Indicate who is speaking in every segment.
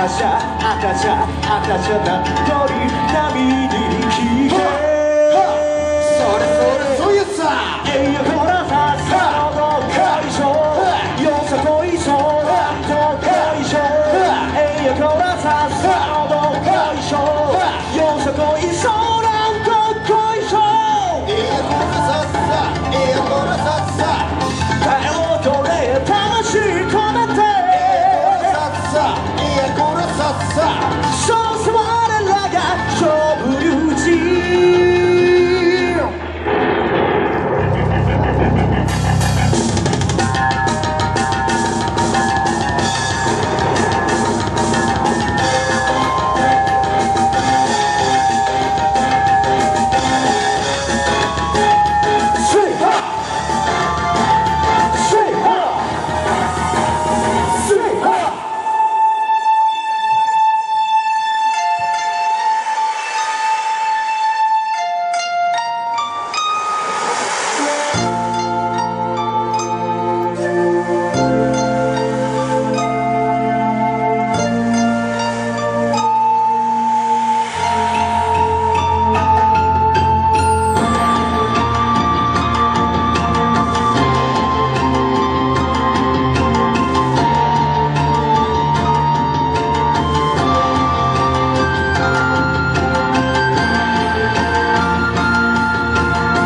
Speaker 1: 赤ちゃな鳥波に聞け
Speaker 2: それそういうやつさ
Speaker 1: いやこらささのどっこいしょよさこいしょどっこいしょいやこらささのどっこいしょよさこいしょなんどっこいしょ
Speaker 2: いやこらさっさいやこらさっさ
Speaker 1: 手を取れ魂込めて
Speaker 2: いやこらさっさ
Speaker 1: そうせ我らが勝負龍神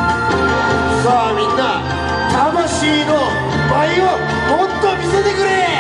Speaker 2: さあみんな魂の舞をもっと見せてくれ。